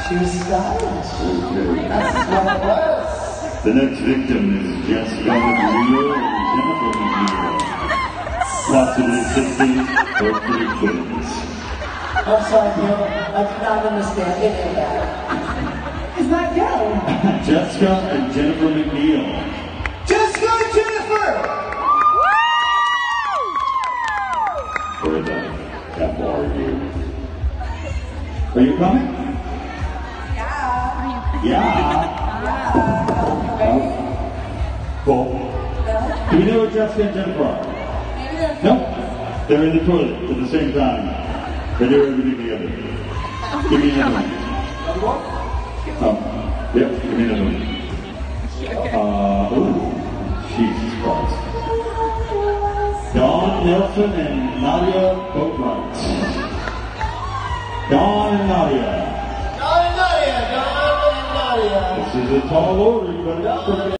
Too stylish. Okay. That's what it was. The next victim is Jessica McNeil and Jennifer McNeil. Possibly sisters or three twins. I'm sorry, Bill. I did not understand any of that. Is that Bill? Jessica and Jennifer McNeil. Jessica and Jennifer! For the FR here. Are you coming? Yeah. Cool. Do we know where Jessica and Jennifer are? No. They're in the toilet at the same time. They do everything together. Give me another one. Yep, give me another one. Oh, Jesus Christ. Dawn Nelson and Nadia Boatwright. Dawn and Nadia. Dawn and Nadia. This is a tall order, you better